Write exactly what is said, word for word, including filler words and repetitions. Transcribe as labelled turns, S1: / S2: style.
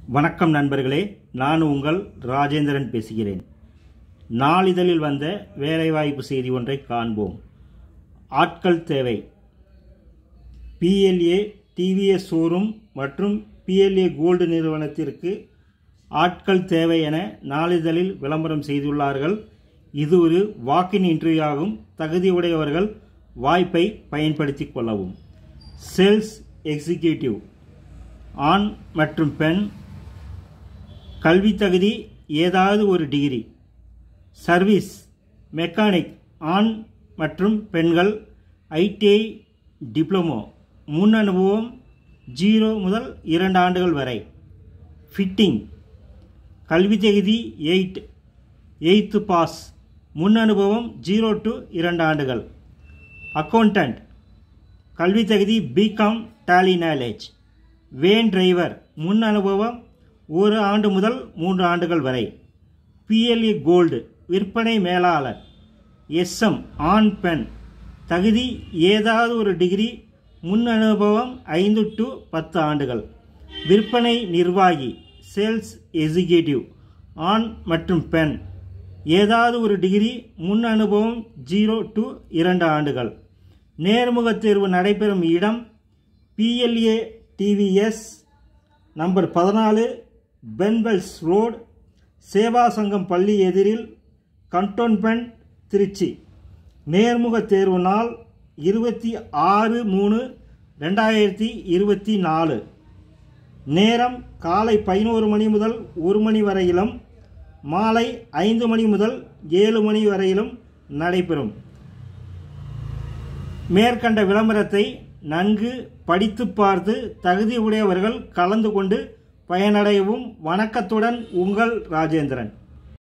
S1: வணக்கம் நண்பர்களே, நான் உங்கள் ராஜேந்திரன் பேசுகிறேன். நாளிதழில் வந்த வேலைவாய்ப்பு செய்தி ஒன்றை காண்போம். ஆட்கள் தேவை. பிஎல்ஏ டிவிஎஸ் ஷோரூம் மற்றும் பிஎல்ஏ கோல்டு நிறுவனத்திற்கு ஆட்கள் தேவை என நாளிதழில் விளம்பரம் செய்துள்ளார்கள். இது ஒரு வாக்கின் இன்டர்வியூ ஆகும். தகுதியுடையவர்கள் வாய்ப்பை பயன்படுத்தி கொள்ளவும். சேல்ஸ் எக்ஸிக்யூட்டிவ், ஆண் மற்றும் பெண், கல்வி தகுதி ஏதாவது ஒரு டிகிரி. சர்வீஸ் மெக்கானிக், ஆண் மற்றும் பெண்கள், ஐடிஐ டிப்ளமோ, முன் அனுபவம் ஜீரோ முதல் இரண்டு ஆண்டுகள் வரை. ஃபிட்டிங் கல்வி தகுதி எயிட் எயித்து பாஸ், முன் அனுபவம் ஜீரோ டு இரண்டு ஆண்டுகள். அக்கௌண்டன்ட் கல்வி தகுதி BCom Tally knowledge. Van driver, முன் அனுபவம் ஒரு ஆண்டு முதல் மூன்று ஆண்டுகள் வரை. பிஎல்ஏ கோல்டு விற்பனை மேலாளர், எஸ்எம், ஆண் பெண், தகுதி ஏதாவது ஒரு டிகிரி, முன் அனுபவம் ஐந்து டு பத்து ஆண்டுகள். விற்பனை நிர்வாகி, சேல்ஸ் எக்ஸிக்யூட்டிவ், ஆண் மற்றும் பெண், ஏதாவது ஒரு டிகிரி, முன் அனுபவம் ஜீரோ டு இரண்டு ஆண்டுகள். நேர்முகத் தேர்வு நடைபெறும் இடம் பிஎல்ஏ டிவிஎஸ், நம்பர் பதினாலு, பென்வெல்ஸ் ரோடு, சேவா சங்கம் பள்ளி எதிரில், கண்டோன்மெண்ட், திருச்சி. நேர்முக தேர்வு நாள் இருபத்தி ஆறு மூணு ரெண்டாயிரத்தி இருபத்தி நாலு. நேரம் காலை பதினோரு மணி முதல் ஒரு மணி வரையிலும், மாலை ஐந்து மணி முதல் ஏழு மணி வரையிலும் நடைபெறும். மேற்கண்ட விளம்பரத்தை நன்கு படித்து பார்த்து தகுதியுடையவர்கள் கலந்து கொண்டு பயனடையவும். வணக்கத்துடன் உங்கள் ராஜேந்திரன்.